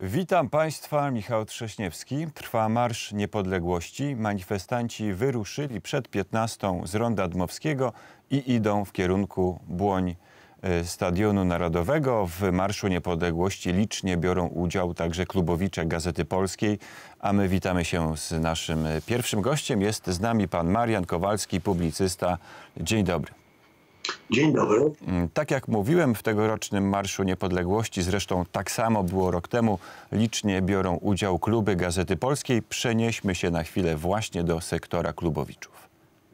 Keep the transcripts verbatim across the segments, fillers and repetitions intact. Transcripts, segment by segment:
Witam Państwa, Michał Trześniewski. Trwa Marsz Niepodległości. Manifestanci wyruszyli przed piętnastą z Ronda Dmowskiego i idą w kierunku Błoń Stadionu Narodowego. W Marszu Niepodległości licznie biorą udział także klubowicze Gazety Polskiej, a my witamy się z naszym pierwszym gościem. Jest z nami pan Marian Kowalski, publicysta. Dzień dobry. Dzień dobry. Tak jak mówiłem, w tegorocznym Marszu Niepodległości, zresztą tak samo było rok temu, licznie biorą udział kluby Gazety Polskiej. Przenieśmy się na chwilę właśnie do sektora klubowiczów.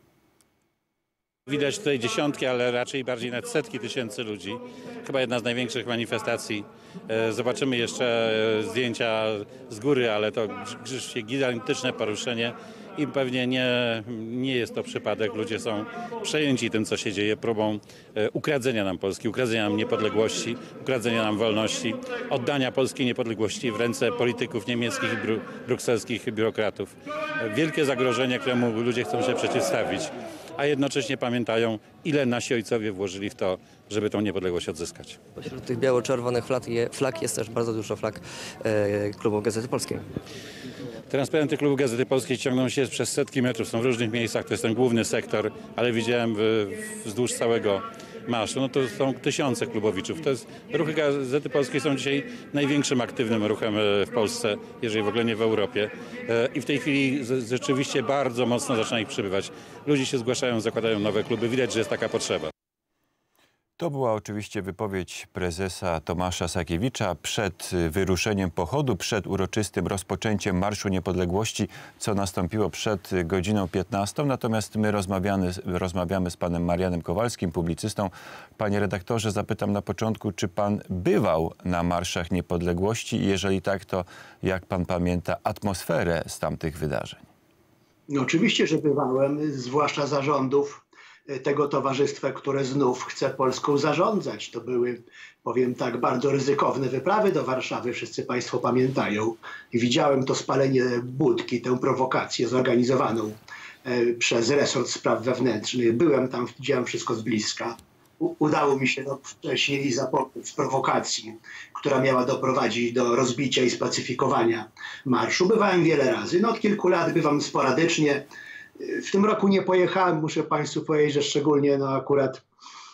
Widać tutaj dziesiątki, ale raczej bardziej nawet setki tysięcy ludzi. Chyba jedna z największych manifestacji. Zobaczymy jeszcze zdjęcia z góry, ale to rzeczywiście gigantyczne poruszenie i pewnie nie, nie jest to przypadek. Ludzie są przejęci tym, co się dzieje, próbą ukradzenia nam Polski, ukradzenia nam niepodległości, ukradzenia nam wolności, oddania polskiej niepodległości w ręce polityków niemieckich i bru, brukselskich biurokratów. Wielkie zagrożenie, któremu ludzie chcą się przeciwstawić, a jednocześnie pamiętają, ile nasi ojcowie włożyli w to, żeby tą niepodległość odzyskać. Pośród tych biało-czerwonych flag, flag jest też bardzo dużo flag e, klubu Gazety Polskiej. Transparenty klubu Gazety Polskiej ciągną się przez setki metrów, są w różnych miejscach, to jest ten główny sektor, ale widziałem w, wzdłuż całego marszu, no to są tysiące klubowiczów. To jest, ruchy Gazety Polskiej są dzisiaj największym aktywnym ruchem w Polsce, jeżeli w ogóle nie w Europie. I w tej chwili rzeczywiście bardzo mocno zaczyna ich przybywać. Ludzie się zgłaszają, zakładają nowe kluby, widać, że jest taka potrzeba. To była oczywiście wypowiedź prezesa Tomasza Sakiewicza przed wyruszeniem pochodu, przed uroczystym rozpoczęciem Marszu Niepodległości, co nastąpiło przed godziną piętnastą. Natomiast my rozmawiamy, rozmawiamy z panem Marianem Kowalskim, publicystą. Panie redaktorze, zapytam na początku, czy pan bywał na Marszach Niepodległości i jeżeli tak, to jak pan pamięta atmosferę z tamtych wydarzeń? No oczywiście, że bywałem, zwłaszcza zarządów tego towarzystwa, które znów chce Polską zarządzać. To były, powiem tak, bardzo ryzykowne wyprawy do Warszawy, wszyscy państwo pamiętają. I widziałem to spalenie budki, tę prowokację zorganizowaną e, przez resort spraw wewnętrznych. Byłem tam, widziałem wszystko z bliska. U, udało mi się no, wcześniej zapobiec prowokacji, która miała doprowadzić do rozbicia i spacyfikowania marszu. Bywałem wiele razy. No, od kilku lat bywam sporadycznie. W tym roku nie pojechałem, muszę państwu powiedzieć, że szczególnie no akurat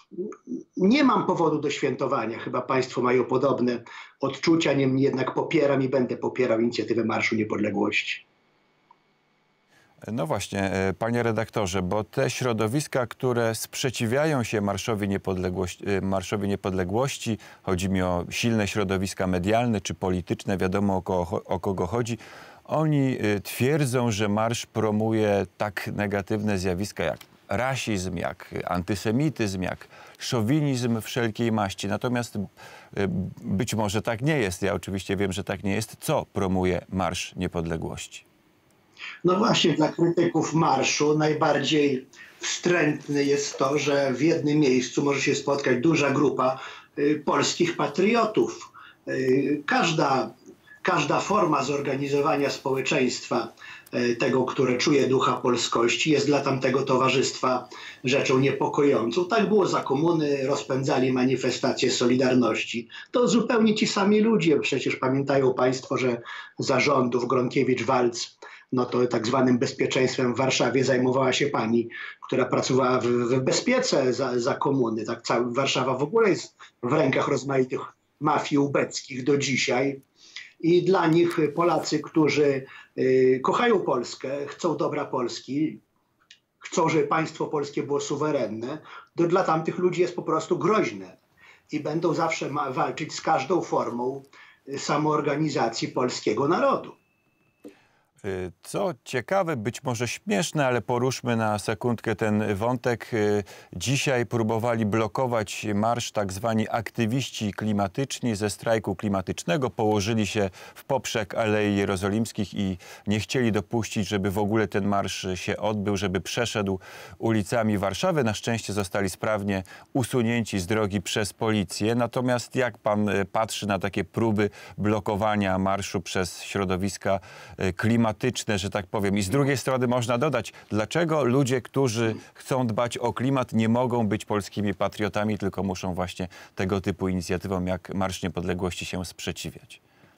nie mam powodu do świętowania. Chyba państwo mają podobne odczucia, niemniej jednak popieram i będę popierał inicjatywę Marszu Niepodległości. No właśnie, panie redaktorze, bo te środowiska, które sprzeciwiają się Marszowi Niepodległości, Marszowi Niepodległości, chodzi mi o silne środowiska medialne czy polityczne, wiadomo o kogo, o kogo chodzi, oni twierdzą, że marsz promuje tak negatywne zjawiska jak rasizm, jak antysemityzm, jak szowinizm wszelkiej maści. Natomiast być może tak nie jest. Ja oczywiście wiem, że tak nie jest. Co promuje Marsz Niepodległości? No właśnie, dla krytyków marszu najbardziej wstrętne jest to, że w jednym miejscu może się spotkać duża grupa y, polskich patriotów. Y, każda Każda forma zorganizowania społeczeństwa, tego, które czuje ducha polskości, jest dla tamtego towarzystwa rzeczą niepokojącą. Tak było za komuny, rozpędzali manifestacje Solidarności. To zupełnie ci sami ludzie. Przecież pamiętają państwo, że za rządów Gronkiewicz-Waltz, no to tak zwanym bezpieczeństwem w Warszawie zajmowała się pani, która pracowała w, w bezpiece za, za komuny. Tak cała Warszawa w ogóle jest w rękach rozmaitych mafii ubeckich do dzisiaj. I dla nich Polacy, którzy y, kochają Polskę, chcą dobra Polski, chcą, żeby państwo polskie było suwerenne, to dla tamtych ludzi jest po prostu groźne. I będą zawsze ma walczyć z każdą formą y, samoorganizacji polskiego narodu. Co ciekawe, być może śmieszne, ale poruszmy na sekundkę ten wątek. Dzisiaj próbowali blokować marsz tak zwani aktywiści klimatyczni ze strajku klimatycznego. Położyli się w poprzek Alei Jerozolimskich i nie chcieli dopuścić, żeby w ogóle ten marsz się odbył, żeby przeszedł ulicami Warszawy. Na szczęście zostali sprawnie usunięci z drogi przez policję. Natomiast jak pan patrzy na takie próby blokowania marszu przez środowiska klimatyczne, że tak powiem. I z drugiej strony można dodać, dlaczego ludzie, którzy chcą dbać o klimat, nie mogą być polskimi patriotami, tylko muszą właśnie tego typu inicjatywom jak Marsz Niepodległości się sprzeciwiać.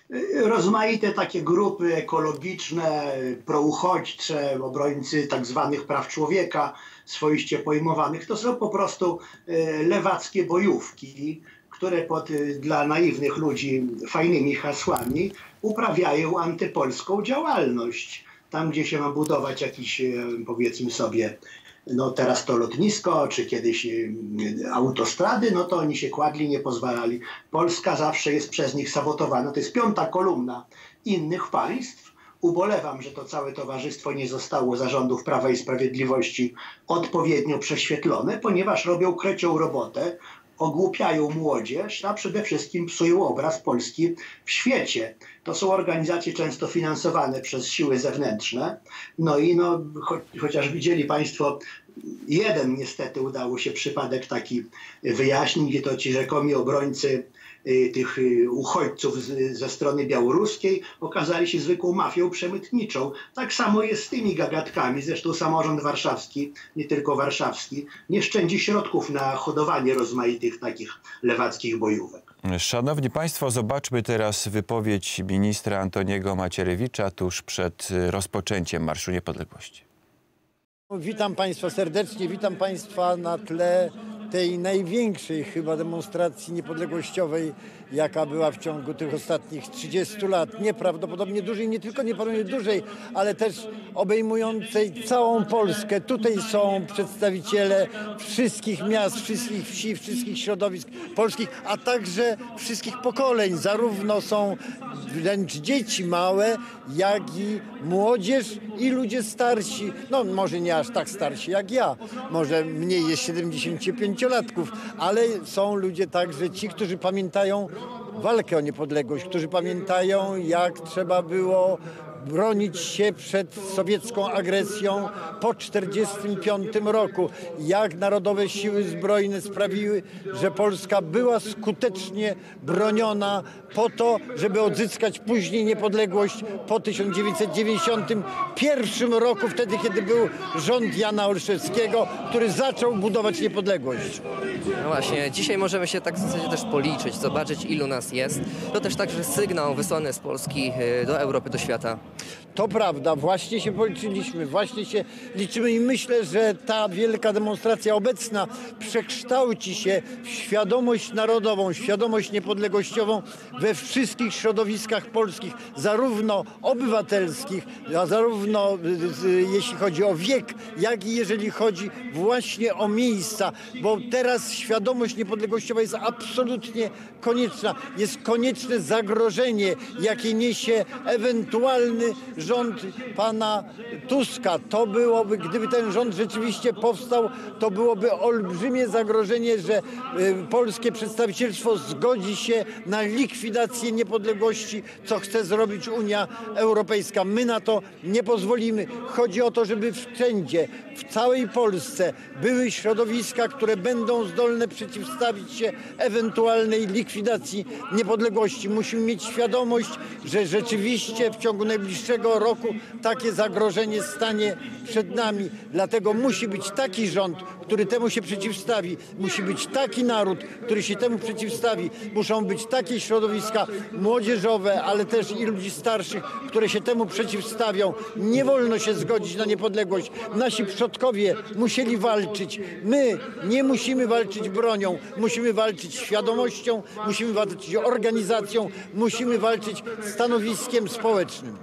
Rozmaite takie grupy ekologiczne, prouchodźcze, obrońcy tak zwanych praw człowieka, swoiście pojmowanych, to są po prostu lewackie bojówki, które pod, dla naiwnych ludzi fajnymi hasłami uprawiają antypolską działalność. Tam, gdzie się ma budować jakiś, powiedzmy sobie, no teraz to lotnisko, czy kiedyś autostrady, no to oni się kładli, nie pozwalali. Polska zawsze jest przez nich sabotowana. To jest piąta kolumna innych państw. Ubolewam, że to całe towarzystwo nie zostało za rządów Prawa i Sprawiedliwości odpowiednio prześwietlone, ponieważ robią krecią robotę, ogłupiają młodzież, a przede wszystkim psują obraz Polski w świecie. To są organizacje często finansowane przez siły zewnętrzne. No i no, cho chociaż widzieli Państwo, jeden niestety udało się przypadek taki wyjaśnić, gdzie to ci rzekomi obrońcy y, tych y, uchodźców z, ze strony białoruskiej okazali się zwykłą mafią przemytniczą. Tak samo jest z tymi gagatkami. Zresztą samorząd warszawski, nie tylko warszawski, nie szczędzi środków na hodowanie rozmaitych takich lewackich bojówek. Szanowni Państwo, zobaczmy teraz wypowiedź ministra Antoniego Macierewicza tuż przed rozpoczęciem Marszu Niepodległości. Witam Państwa serdecznie, witam Państwa na tle tej największej chyba demonstracji niepodległościowej, jaka była w ciągu tych ostatnich trzydziestu lat. Nieprawdopodobnie dużej, nie tylko nieprawdopodobnie dużej, ale też obejmującej całą Polskę. Tutaj są przedstawiciele wszystkich miast, wszystkich wsi, wszystkich środowisk polskich, a także wszystkich pokoleń. Zarówno są wręcz dzieci małe, jak i młodzież i ludzie starsi. No może nie aż tak starsi jak ja, może mniej jest siedemdziesięciopięciolatków, ale są ludzie także ci, którzy pamiętają walkę o niepodległość, którzy pamiętają, jak trzeba było bronić się przed sowiecką agresją po czterdziestym piątym roku. Jak Narodowe Siły Zbrojne sprawiły, że Polska była skutecznie broniona po to, żeby odzyskać później niepodległość po tysiąc dziewięćset dziewięćdziesiątym pierwszym roku, wtedy kiedy był rząd Jana Olszewskiego, który zaczął budować niepodległość. No właśnie, dzisiaj możemy się tak w zasadzie też policzyć, zobaczyć ilu nas jest. To też także sygnał wysłany z Polski do Europy, do świata. To prawda, właśnie się policzyliśmy, właśnie się liczymy i myślę, że ta wielka demonstracja obecna przekształci się w świadomość narodową, świadomość niepodległościową we wszystkich środowiskach polskich, zarówno obywatelskich, a zarówno jeśli chodzi o wiek, jak i jeżeli chodzi właśnie o miejsca, bo teraz świadomość niepodległościowa jest absolutnie konieczna. Jest konieczne zagrożenie, jakie niesie ewentualny rząd pana Tuska. To byłoby, gdyby ten rząd rzeczywiście powstał, to byłoby olbrzymie zagrożenie, że y, polskie przedstawicielstwo zgodzi się na likwidację niepodległości, co chce zrobić Unia Europejska. My na to nie pozwolimy. Chodzi o to, żeby wszędzie, w całej Polsce były środowiska, które będą zdolne przeciwstawić się ewentualnej likwidacji niepodległości. Musimy mieć świadomość, że rzeczywiście w ciągu najbliższego roku takie zagrożenie stanie przed nami. Dlatego musi być taki rząd, który temu się przeciwstawi. Musi być taki naród, który się temu przeciwstawi. Muszą być takie środowiska młodzieżowe, ale też i ludzi starszych, które się temu przeciwstawią. Nie wolno się zgodzić na niepodległość. Nasi przodkowie musieli walczyć. My nie musimy walczyć bronią. Musimy walczyć świadomością, musimy walczyć organizacją, musimy walczyć stanowiskiem społecznym.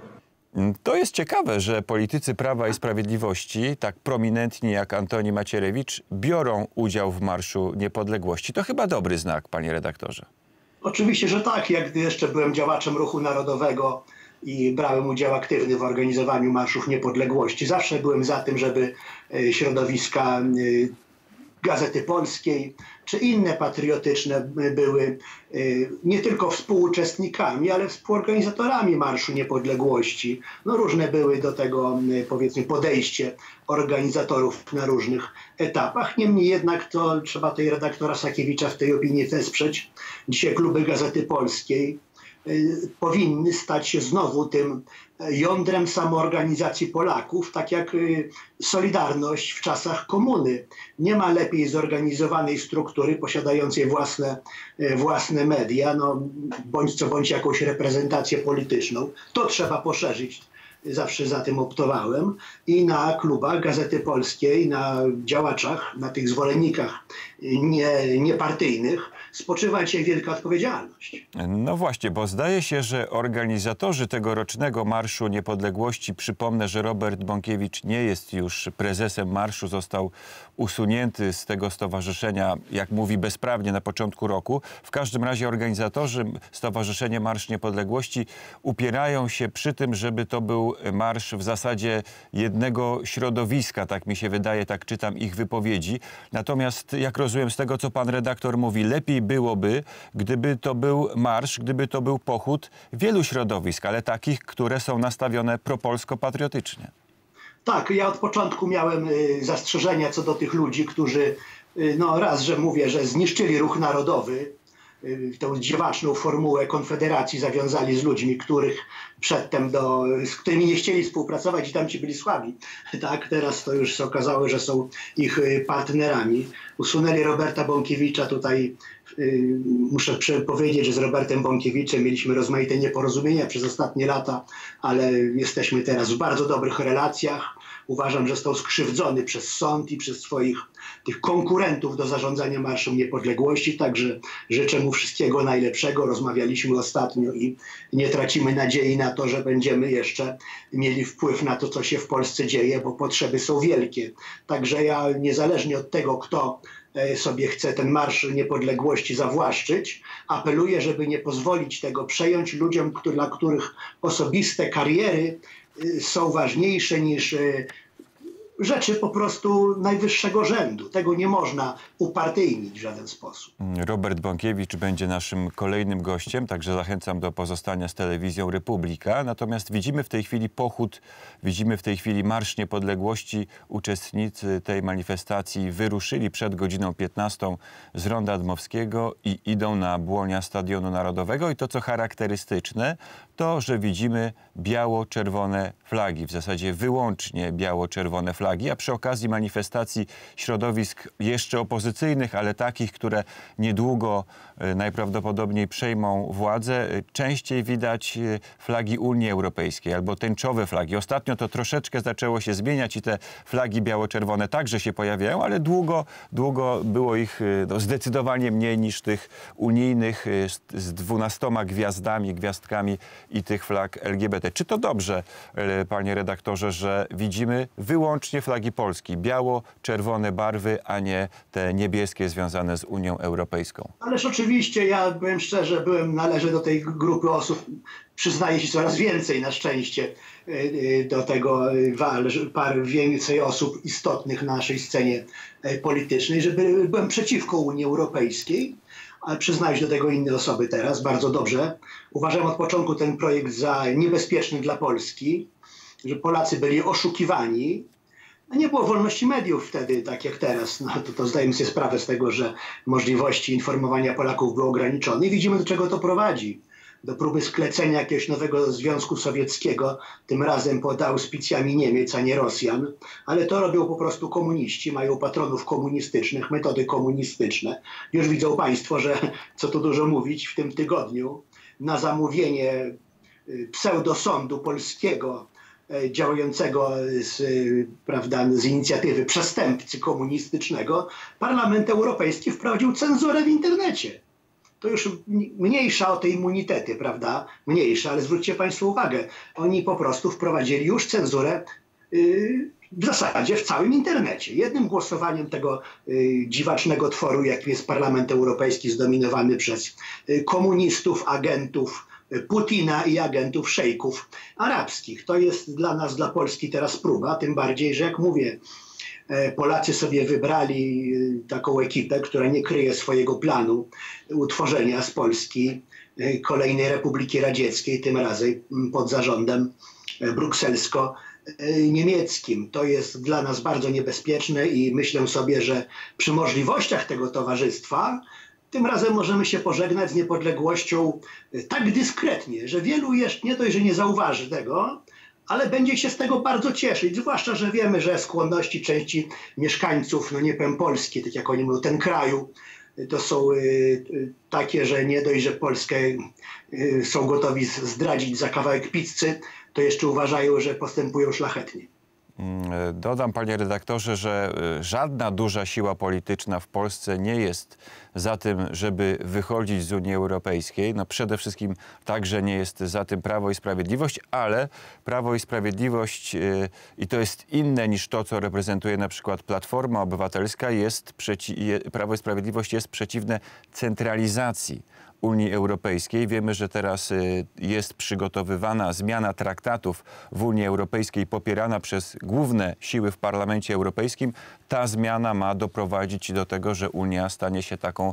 To jest ciekawe, że politycy Prawa i Sprawiedliwości, tak prominentni jak Antoni Macierewicz, biorą udział w Marszu Niepodległości. To chyba dobry znak, panie redaktorze. Oczywiście, że tak. Jak gdy jeszcze byłem działaczem Ruchu Narodowego i brałem udział aktywny w organizowaniu Marszów Niepodległości, zawsze byłem za tym, żeby środowiska Gazety Polskiej czy inne patriotyczne były nie tylko współuczestnikami, ale współorganizatorami Marszu Niepodległości. No różne były do tego, powiedzmy, podejście organizatorów na różnych etapach. Niemniej jednak to trzeba tej redaktora Sakiewicza w tej opinii wesprzeć. Dzisiaj kluby Gazety Polskiej powinny stać się znowu tym jądrem samoorganizacji Polaków, tak jak Solidarność w czasach komuny. Nie ma lepiej zorganizowanej struktury posiadającej własne, własne media, no, bądź co bądź jakąś reprezentację polityczną. To trzeba poszerzyć. Zawsze za tym optowałem i na klubach Gazety Polskiej, na działaczach, na tych zwolennikach nie, niepartyjnych spoczywa dzisiaj wielka odpowiedzialność. No właśnie, bo zdaje się, że organizatorzy tegorocznego Marszu Niepodległości, przypomnę, że Robert Bąkiewicz nie jest już prezesem marszu, został usunięty z tego stowarzyszenia, jak mówi, bezprawnie na początku roku. W każdym razie organizatorzy Stowarzyszenia Marsz Niepodległości upierają się przy tym, żeby to był marsz w zasadzie jednego środowiska, tak mi się wydaje, tak czytam ich wypowiedzi. Natomiast, jak rozumiem z tego, co pan redaktor mówi, lepiej byłoby, gdyby to był marsz, gdyby to był pochód wielu środowisk, ale takich, które są nastawione propolsko-patriotycznie. Tak, ja od początku miałem zastrzeżenia co do tych ludzi, którzy, no raz, że mówię, że zniszczyli ruch narodowy, tą dziwaczną formułę konfederacji zawiązali z ludźmi, których przedtem do, z którymi nie chcieli współpracować i tamci byli słabi. Tak, teraz to już się okazało, że są ich partnerami. Usunęli Roberta Bąkiewicza. Tutaj yy, muszę powiedzieć, że z Robertem Bąkiewiczem mieliśmy rozmaite nieporozumienia przez ostatnie lata, ale jesteśmy teraz w bardzo dobrych relacjach. Uważam, że został skrzywdzony przez sąd i przez swoich tych konkurentów do zarządzania Marszem Niepodległości, także życzę mu wszystkiego najlepszego. Rozmawialiśmy ostatnio i nie tracimy nadziei na to, że będziemy jeszcze mieli wpływ na to, co się w Polsce dzieje, bo potrzeby są wielkie. Także ja niezależnie od tego, kto sobie chce ten Marsz Niepodległości zawłaszczyć, apeluję, żeby nie pozwolić tego przejąć ludziom, dla których osobiste kariery są ważniejsze niż rzeczy po prostu najwyższego rzędu. Tego nie można upartyjnić w żaden sposób. Robert Bąkiewicz będzie naszym kolejnym gościem, także zachęcam do pozostania z telewizją Republika. Natomiast widzimy w tej chwili pochód, widzimy w tej chwili Marsz Niepodległości. Uczestnicy tej manifestacji wyruszyli przed godziną piętnastą z Ronda Dmowskiego i idą na błonia Stadionu Narodowego. I to, co charakterystyczne, to, że widzimy biało-czerwone flagi, w zasadzie wyłącznie biało-czerwone flagi, a przy okazji manifestacji środowisk jeszcze opozycyjnych, ale takich, które niedługo e, najprawdopodobniej przejmą władzę, e, częściej widać e, flagi Unii Europejskiej albo tęczowe flagi. Ostatnio to troszeczkę zaczęło się zmieniać i te flagi biało-czerwone także się pojawiają, ale długo, długo było ich e, no, zdecydowanie mniej niż tych unijnych e, z, z dwunastoma gwiazdami, gwiazdkami i tych flag L G B T. Czy to dobrze, e, panie redaktorze, że widzimy wyłącznie flagi Polski, biało-czerwone barwy, a nie te niebieskie związane z Unią Europejską? Ależ oczywiście, ja byłem szczerze, byłem, należę do tej grupy osób, przyznaje się coraz więcej na szczęście do tego wal, par więcej osób istotnych na naszej scenie politycznej, że byłem przeciwko Unii Europejskiej, ale przyznają się do tego inne osoby teraz, bardzo dobrze. Uważałem od początku ten projekt za niebezpieczny dla Polski, że Polacy byli oszukiwani. A nie było wolności mediów wtedy, tak jak teraz. No, to, to zdajemy sobie sprawę z tego, że możliwości informowania Polaków były ograniczone i widzimy, do czego to prowadzi. Do próby sklecenia jakiegoś nowego Związku Sowieckiego, tym razem pod auspicjami Niemiec, a nie Rosjan. Ale to robią po prostu komuniści, mają patronów komunistycznych, metody komunistyczne. Już widzą państwo, że, co tu dużo mówić, w tym tygodniu na zamówienie pseudosądu polskiego, działającego z, prawda, z inicjatywy przestępcy komunistycznego, Parlament Europejski wprowadził cenzurę w internecie. To już mniejsza o te immunitety, prawda? Mniejsza, ale zwróćcie państwo uwagę, oni po prostu wprowadzili już cenzurę yy, w zasadzie w całym internecie. Jednym głosowaniem tego yy, dziwacznego tworu, jakim jest Parlament Europejski, zdominowany przez yy, komunistów, agentów Putina i agentów szejków arabskich. To jest dla nas, dla Polski teraz próba, tym bardziej, że jak mówię, Polacy sobie wybrali taką ekipę, która nie kryje swojego planu utworzenia z Polski kolejnej Republiki Radzieckiej, tym razem pod zarządem brukselsko-niemieckim. To jest dla nas bardzo niebezpieczne i myślę sobie, że przy możliwościach tego towarzystwa tym razem możemy się pożegnać z niepodległością tak dyskretnie, że wielu jeszcze nie dość, że nie zauważy tego, ale będzie się z tego bardzo cieszyć, zwłaszcza, że wiemy, że skłonności części mieszkańców, no nie powiem Polski, tak jak oni mówią, ten kraju, to są y, takie, że nie dość, że Polskę y, są gotowi zdradzić za kawałek pizzy, to jeszcze uważają, że postępują szlachetnie. Dodam, panie redaktorze, że żadna duża siła polityczna w Polsce nie jest za tym, żeby wychodzić z Unii Europejskiej. No przede wszystkim także nie jest za tym Prawo i Sprawiedliwość, ale Prawo i Sprawiedliwość, i to jest inne niż to, co reprezentuje na przykład Platforma Obywatelska, jest przeci- Prawo i Sprawiedliwość jest przeciwne centralizacji Unii Europejskiej. Wiemy, że teraz jest przygotowywana zmiana traktatów w Unii Europejskiej popierana przez główne siły w Parlamencie Europejskim. Ta zmiana ma doprowadzić do tego, że Unia stanie się taką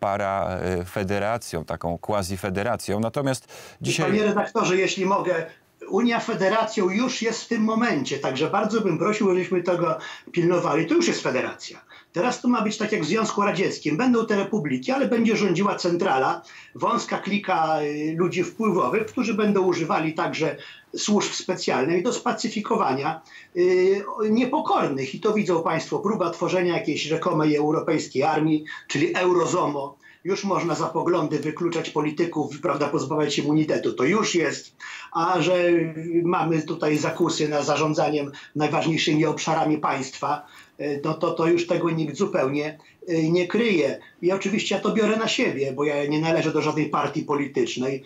parafederacją, taką quasi-federacją. Natomiast dzisiaj... Panie redaktorze, jeśli mogę, Unia Federacją już jest w tym momencie, także bardzo bym prosił, żebyśmy tego pilnowali. To już jest federacja. Teraz to ma być tak jak w Związku Radzieckim. Będą te republiki, ale będzie rządziła centrala, wąska klika ludzi wpływowych, którzy będą używali także służb specjalnych do spacyfikowania yy, niepokornych. I to widzą państwo, próba tworzenia jakiejś rzekomej europejskiej armii, czyli Eurozomo. Już można za poglądy wykluczać polityków, prawda, pozbawiać immunitetu. To już jest. A że mamy tutaj zakusy na zarządzaniem najważniejszymi obszarami państwa, no to, to już tego nikt zupełnie nie kryje. I oczywiście ja to biorę na siebie, bo ja nie należę do żadnej partii politycznej.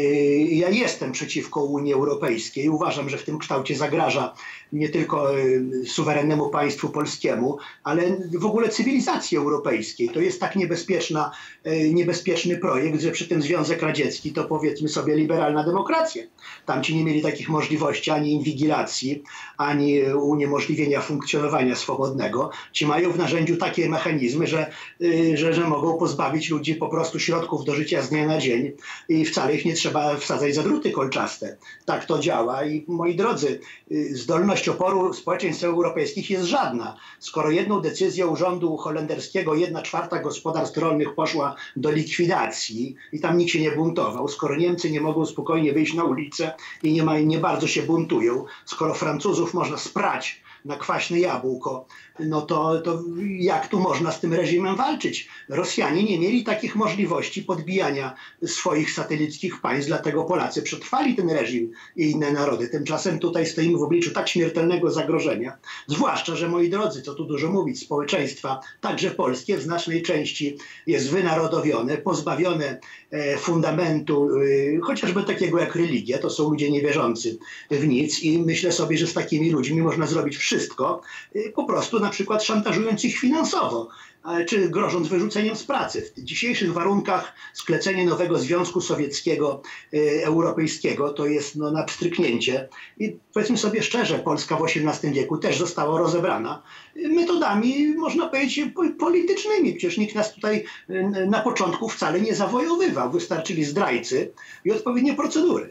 Ja jestem przeciwko Unii Europejskiej. Uważam, że w tym kształcie zagraża nie tylko suwerennemu państwu polskiemu, ale w ogóle cywilizacji europejskiej. To jest tak niebezpieczna, niebezpieczny projekt, że przy tym Związek Radziecki to powiedzmy sobie liberalna demokracja. Tamci nie mieli takich możliwości ani inwigilacji, ani uniemożliwienia funkcjonowania swobodnego. Ci mają w narzędziu takie mechanizmy, że, że, że mogą pozbawić ludzi po prostu środków do życia z dnia na dzień i wcale ich nie trzeba wsadzać za druty kolczaste. Tak to działa i moi drodzy, zdolność oporu społeczeństw europejskich jest żadna. Skoro jedną decyzją rządu holenderskiego jedna czwarta gospodarstw rolnych poszła do likwidacji i tam nikt się nie buntował, skoro Niemcy nie mogą spokojnie wyjść na ulicę i nie, ma, nie bardzo się buntują, skoro Francuzów można sprać na kwaśne jabłko, no to, to jak tu można z tym reżimem walczyć? Rosjanie nie mieli takich możliwości podbijania swoich satelickich państw, dlatego Polacy przetrwali ten reżim i inne narody. Tymczasem tutaj stoimy w obliczu tak śmiertelnego zagrożenia, zwłaszcza, że moi drodzy, co tu dużo mówić, społeczeństwa, także polskie w znacznej części jest wynarodowione, pozbawione e, fundamentu, e, chociażby takiego jak religia, to są ludzie niewierzący w nic i myślę sobie, że z takimi ludźmi można zrobić wszystko, e, po prostu na przykład szantażując ich finansowo, czy grożąc wyrzuceniem z pracy. W dzisiejszych warunkach sklecenie nowego Związku Sowieckiego, e, Europejskiego to jest no, na pstryknięcie. I powiedzmy sobie szczerze, Polska w osiemnastym wieku też została rozebrana metodami, można powiedzieć, politycznymi. Przecież nikt nas tutaj na początku wcale nie zawojowywał. Wystarczyli zdrajcy i odpowiednie procedury.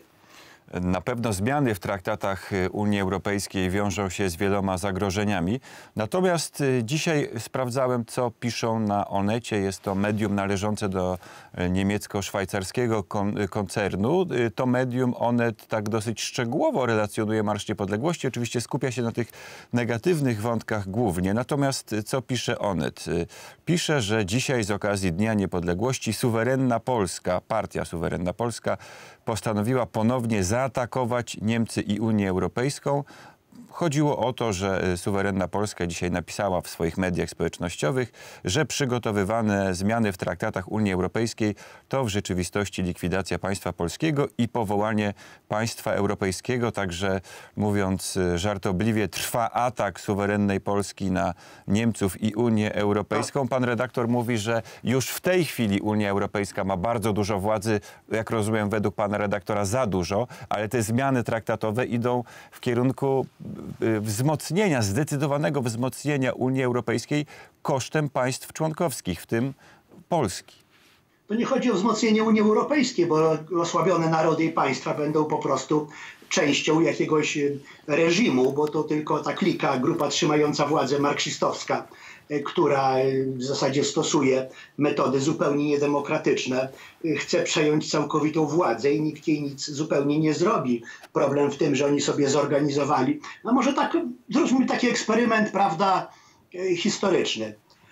Na pewno zmiany w traktatach Unii Europejskiej wiążą się z wieloma zagrożeniami. Natomiast dzisiaj sprawdzałem, co piszą na Onecie. Jest to medium należące do niemiecko-szwajcarskiego koncernu. To medium Onet tak dosyć szczegółowo relacjonuje Marsz Niepodległości. Oczywiście skupia się na tych negatywnych wątkach głównie. Natomiast co pisze Onet? Pisze, że dzisiaj z okazji Dnia Niepodległości suwerenna Polska, partia Suwerenna Polska postanowiła ponownie zaatakować Niemcy i Unię Europejską. Chodziło o to, że suwerenna Polska dzisiaj napisała w swoich mediach społecznościowych, że przygotowywane zmiany w traktatach Unii Europejskiej to w rzeczywistości likwidacja państwa polskiego i powołanie państwa europejskiego. Także mówiąc żartobliwie, trwa atak suwerennej Polski na Niemców i Unię Europejską. Pan redaktor mówi, że już w tej chwili Unia Europejska ma bardzo dużo władzy, jak rozumiem według pana redaktora za dużo, ale te zmiany traktatowe idą w kierunku wzmocnienia, zdecydowanego wzmocnienia Unii Europejskiej kosztem państw członkowskich, w tym Polski. To nie chodzi o wzmocnienie Unii Europejskiej, bo osłabione narody i państwa będą po prostu częścią jakiegoś reżimu, bo to tylko ta klika, grupa trzymająca władzę marksistowska, która w zasadzie stosuje metody zupełnie niedemokratyczne, chce przejąć całkowitą władzę i nikt jej nic zupełnie nie zrobi. Problem w tym, że oni sobie zorganizowali, no może tak, zróbmy taki eksperyment, prawda, historyczny.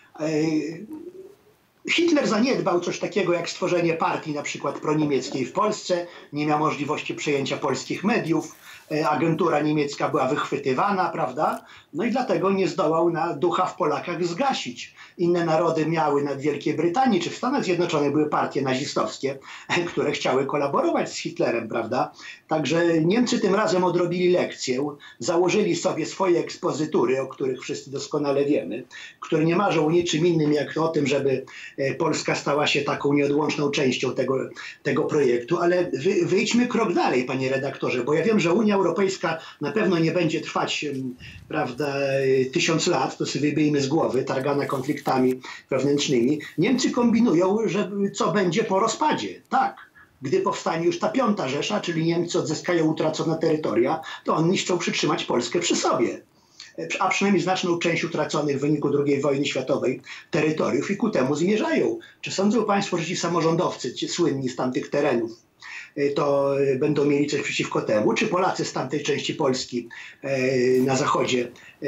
Hitler zaniedbał coś takiego jak stworzenie partii na przykład proniemieckiej w Polsce, nie miał możliwości przejęcia polskich mediów, agentura niemiecka była wychwytywana, prawda? No i dlatego nie zdołał na ducha w Polakach zgasić. Inne narody miały na Wielkiej Brytanii czy w Stanach Zjednoczonych były partie nazistowskie, które chciały kolaborować z Hitlerem, prawda? Także Niemcy tym razem odrobili lekcję, założyli sobie swoje ekspozytury, o których wszyscy doskonale wiemy, które nie marzą o niczym innym jak o tym, żeby Polska stała się taką nieodłączną częścią tego, tego projektu, ale wy, wyjdźmy krok dalej, panie redaktorze, bo ja wiem, że Unia Europejska na pewno nie będzie trwać, prawda, tysiąc lat, to sobie wyjmijmy z głowy, targana konfliktami wewnętrznymi. Niemcy kombinują, że co będzie po rozpadzie. Tak, gdy powstanie już ta piąta Rzesza, czyli Niemcy odzyskają utracone terytoria, to oni chcą przytrzymać Polskę przy sobie, a przynajmniej znaczną część utraconych w wyniku drugiej wojny światowej terytoriów i ku temu zmierzają. Czy sądzą państwo, że ci samorządowcy, ci słynni z tamtych terenów, to będą mieli coś przeciwko temu? Czy Polacy z tamtej części Polski na zachodzie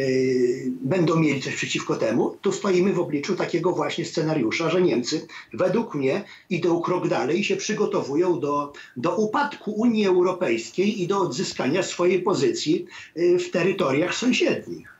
będą mieli coś przeciwko temu? Tu stoimy w obliczu takiego właśnie scenariusza, że Niemcy według mnie idą krok dalej i się przygotowują do, do upadku Unii Europejskiej i do odzyskania swojej pozycji w terytoriach sąsiednich.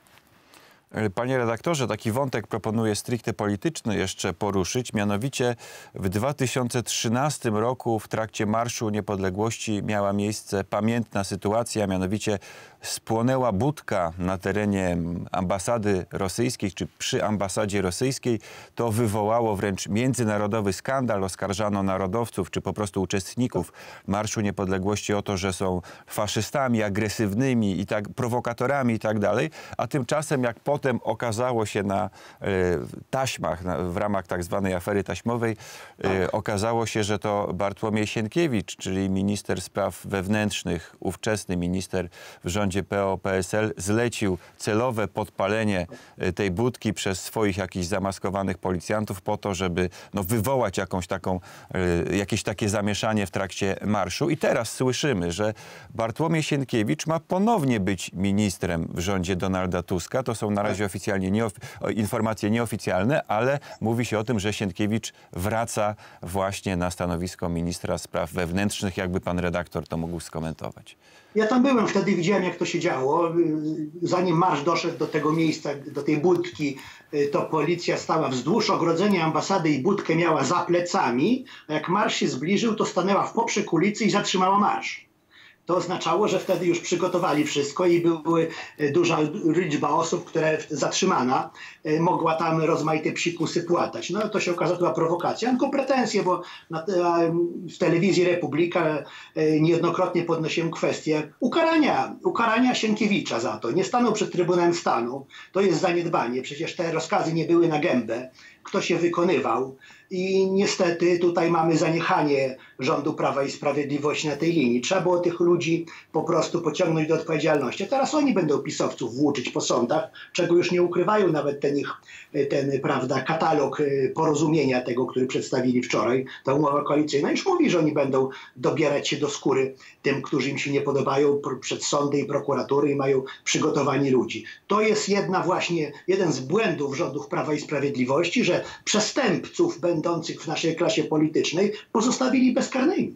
Panie redaktorze, taki wątek proponuję stricte polityczny jeszcze poruszyć. Mianowicie w dwa tysiące trzynastym roku w trakcie Marszu Niepodległości miała miejsce pamiętna sytuacja, mianowicie spłonęła budka na terenie ambasady rosyjskiej, czy przy ambasadzie rosyjskiej. To wywołało wręcz międzynarodowy skandal. Oskarżano narodowców, czy po prostu uczestników Marszu Niepodległości o to, że są faszystami, agresywnymi i tak, prowokatorami i tak dalej. A tymczasem, jak potem okazało się na y, taśmach, na, w ramach tak zwanej afery taśmowej, y, okazało się, że to Bartłomiej Sienkiewicz, czyli minister spraw wewnętrznych, ówczesny minister w rządzie P O P S L, zlecił celowe podpalenie tej budki przez swoich jakichś zamaskowanych policjantów po to, żeby no, wywołać jakąś taką, y, jakieś takie zamieszanie w trakcie marszu. I teraz słyszymy, że Bartłomiej Sienkiewicz ma ponownie być ministrem w rządzie Donalda Tuska. To są na razie oficjalnie nieof informacje nieoficjalne, ale mówi się o tym, że Sienkiewicz wraca właśnie na stanowisko ministra spraw wewnętrznych. Jakby pan redaktor to mógł skomentować? Ja tam byłem, wtedy widziałem, jak to się działo. Zanim marsz doszedł do tego miejsca, do tej budki, to policja stała wzdłuż ogrodzenia ambasady i budkę miała za plecami, a jak marsz się zbliżył, to stanęła w poprzek ulicy i zatrzymała marsz. To oznaczało, że wtedy już przygotowali wszystko i były duża liczba osób, które zatrzymana mogła tam rozmaite psikusy płatać. No to się okazało, to była prowokacja, tylko pretensje, bo na te, w telewizji Republika niejednokrotnie podnosiłem kwestię ukarania, ukarania Sienkiewicza za to. Nie stanął przed Trybunałem Stanu. To jest zaniedbanie. Przecież te rozkazy nie były na gębę. Kto się wykonywał? I niestety tutaj mamy zaniechanie rządu Prawa i Sprawiedliwości na tej linii. Trzeba było tych ludzi po prostu pociągnąć do odpowiedzialności. A teraz oni będą pisowców włóczyć po sądach, czego już nie ukrywają nawet ten ich, ten, prawda, katalog porozumienia tego, który przedstawili wczoraj, ta umowa koalicyjna. Już mówi, że oni będą dobierać się do skóry tym, którzy im się nie podobają przed sądy i prokuratury i mają przygotowani ludzi. To jest jedna właśnie, jeden z błędów rządów Prawa i Sprawiedliwości, że przestępców będących w naszej klasie politycznej pozostawili bezkarnymi.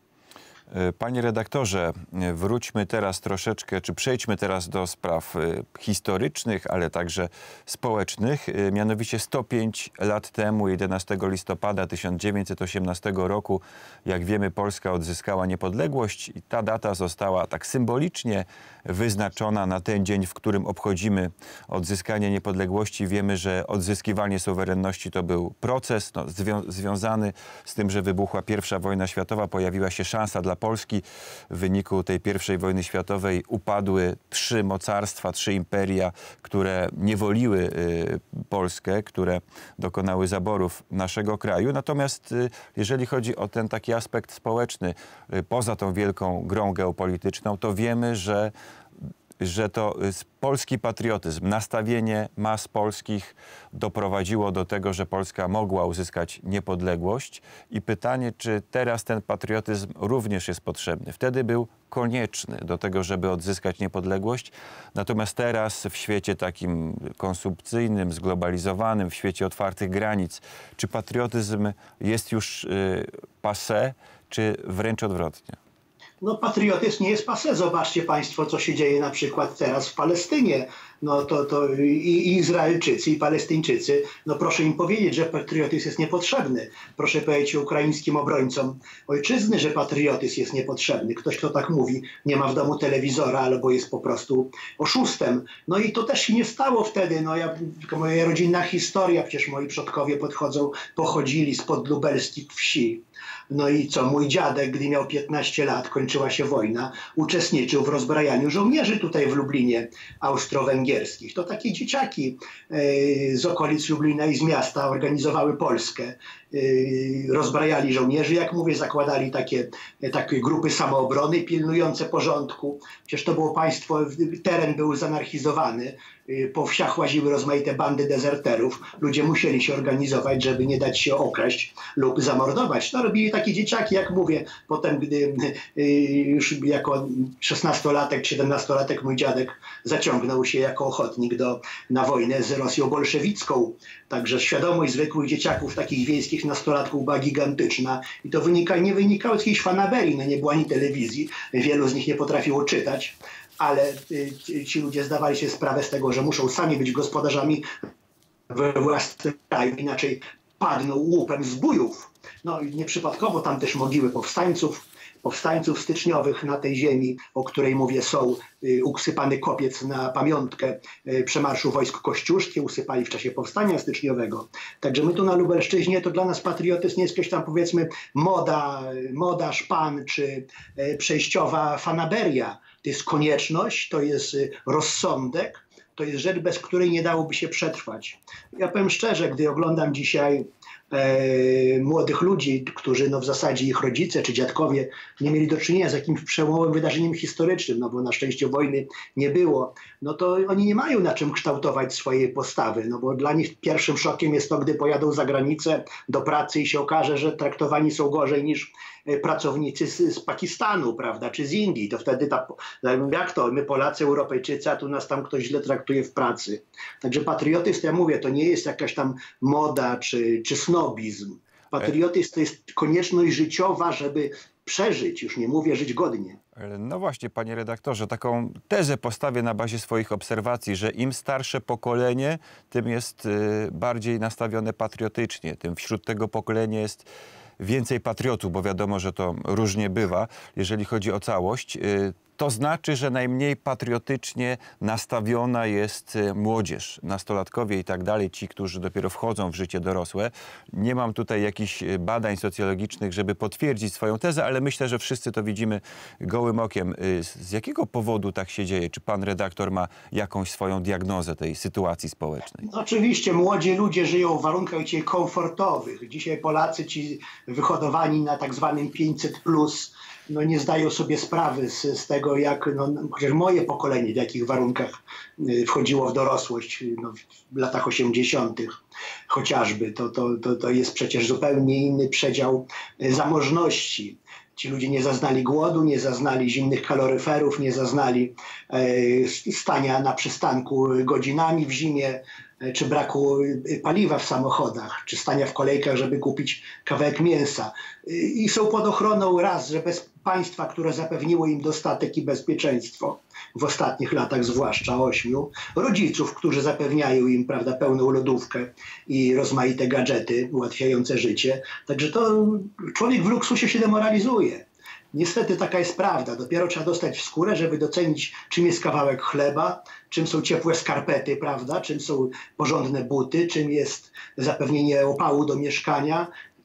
Panie redaktorze, wróćmy teraz troszeczkę, czy przejdźmy teraz do spraw historycznych, ale także społecznych. Mianowicie sto pięć lat temu, jedenastego listopada tysiąc dziewięćset osiemnastego roku, jak wiemy, Polska odzyskała niepodległość i ta data została tak symbolicznie wyznaczona na ten dzień, w którym obchodzimy odzyskanie niepodległości. Wiemy, że odzyskiwanie suwerenności to był proces no, zwią związany z tym, że wybuchła pierwsza wojna światowa, pojawiła się szansa dla dla Polski. W wyniku tej pierwszej wojny światowej upadły trzy mocarstwa, trzy imperia, które niewoliły y, Polskę, które dokonały zaborów naszego kraju. Natomiast y, jeżeli chodzi o ten taki aspekt społeczny, y, poza tą wielką grą geopolityczną, to wiemy, że że to polski patriotyzm, nastawienie mas polskich doprowadziło do tego, że Polska mogła uzyskać niepodległość. I pytanie, czy teraz ten patriotyzm również jest potrzebny. Wtedy był konieczny do tego, żeby odzyskać niepodległość. Natomiast teraz w świecie takim konsumpcyjnym, zglobalizowanym, w świecie otwartych granic, czy patriotyzm jest już y, passé, czy wręcz odwrotnie? No patriotyzm nie jest passé. Zobaczcie Państwo, co się dzieje na przykład teraz w Palestynie. No to, to i, i Izraelczycy, i Palestyńczycy, no proszę im powiedzieć, że patriotyzm jest niepotrzebny. Proszę powiedzieć ukraińskim obrońcom ojczyzny, że patriotyzm jest niepotrzebny. Ktoś, kto tak mówi, nie ma w domu telewizora albo jest po prostu oszustem. No i to też się nie stało wtedy. No ja, moja rodzinna historia, przecież moi przodkowie podchodzą, pochodzili spod lubelskich wsi. No i co, mój dziadek, gdy miał piętnaście lat, kończyła się wojna, uczestniczył w rozbrajaniu żołnierzy tutaj w Lublinie austro-węgierskich. To takie dzieciaki e, z okolic Lublina i z miasta organizowały Polskę. E, rozbrajali żołnierzy, jak mówię, zakładali takie, takie grupy samoobrony pilnujące porządku. Przecież to było państwo, teren był zanarchizowany. Po wsiach łaziły rozmaite bandy dezerterów. Ludzie musieli się organizować, żeby nie dać się okraść lub zamordować. To robili takie dzieciaki, jak mówię. Potem, gdy już jako szesnastolatek, siedemnastolatek mój dziadek zaciągnął się jako ochotnik do, na wojnę z Rosją bolszewicką. Także świadomość zwykłych dzieciaków, takich wiejskich nastolatków była gigantyczna. I to wynika, nie wynikało z jakiejś fanaberii. No nie było ani telewizji. Wielu z nich nie potrafiło czytać. Ale y, ci ludzie zdawali sobie sprawę z tego, że muszą sami być gospodarzami we własnym kraju, inaczej padną łupem zbójów. No i nieprzypadkowo tam też mogiły powstańców, powstańców styczniowych na tej ziemi, o której mówię, są y, usypany kopiec na pamiątkę y, przemarszu wojsk kościuszki, usypali w czasie powstania styczniowego. Także my tu na Lubelszczyźnie, to dla nas patriotyzm nie jest jakaś tam, powiedzmy, moda, moda szpan czy y, przejściowa fanaberia. To jest konieczność, to jest rozsądek, to jest rzecz, bez której nie dałoby się przetrwać. Ja powiem szczerze, gdy oglądam dzisiaj e, młodych ludzi, którzy no w zasadzie ich rodzice czy dziadkowie nie mieli do czynienia z jakimś przełomowym wydarzeniem historycznym, no bo na szczęście wojny nie było, no to oni nie mają na czym kształtować swojej postawy, no bo dla nich pierwszym szokiem jest to, gdy pojadą za granicę do pracy i się okaże, że traktowani są gorzej niż pracownicy z, z Pakistanu, prawda, czy z Indii. To wtedy ta, jak to, my Polacy, Europejczycy, a tu nas tam ktoś źle traktuje w pracy. Także patriotyzm, ja mówię, to nie jest jakaś tam moda czy, czy snobizm. Patriotyzm to jest konieczność życiowa, żeby przeżyć, już nie mówię żyć godnie. No właśnie, panie redaktorze, taką tezę postawię na bazie swoich obserwacji, że im starsze pokolenie, tym jest y, bardziej nastawione patriotycznie, tym wśród tego pokolenia jest więcej patriotów, bo wiadomo, że to różnie bywa, jeżeli chodzi o całość. To znaczy, że najmniej patriotycznie nastawiona jest młodzież, nastolatkowie i tak dalej, ci, którzy dopiero wchodzą w życie dorosłe. Nie mam tutaj jakichś badań socjologicznych, żeby potwierdzić swoją tezę, ale myślę, że wszyscy to widzimy gołym okiem. Z jakiego powodu tak się dzieje? Czy pan redaktor ma jakąś swoją diagnozę tej sytuacji społecznej? Oczywiście, młodzi ludzie żyją w warunkach dzisiaj komfortowych. Dzisiaj Polacy, ci wyhodowani na tak zwanym pięćset plus, no nie zdają sobie sprawy z, z tego, jak no, chociaż moje pokolenie, w jakich warunkach y, wchodziło w dorosłość no, w latach osiemdziesiątych chociażby. To, to, to, to jest przecież zupełnie inny przedział y, zamożności. Ci ludzie nie zaznali głodu, nie zaznali zimnych kaloryferów, nie zaznali y, stania na przystanku godzinami w zimie, czy braku paliwa w samochodach, czy stania w kolejkach, żeby kupić kawałek mięsa. I są pod ochroną raz, że bez państwa, które zapewniło im dostatek i bezpieczeństwo, w ostatnich latach zwłaszcza ośmiu, rodziców, którzy zapewniają im, prawda, pełną lodówkę i rozmaite gadżety ułatwiające życie. Także to człowiek w luksusie się demoralizuje. Niestety taka jest prawda. Dopiero trzeba dostać w skórę, żeby docenić, czym jest kawałek chleba, czym są ciepłe skarpety, prawda, czym są porządne buty, czym jest zapewnienie opału do mieszkania.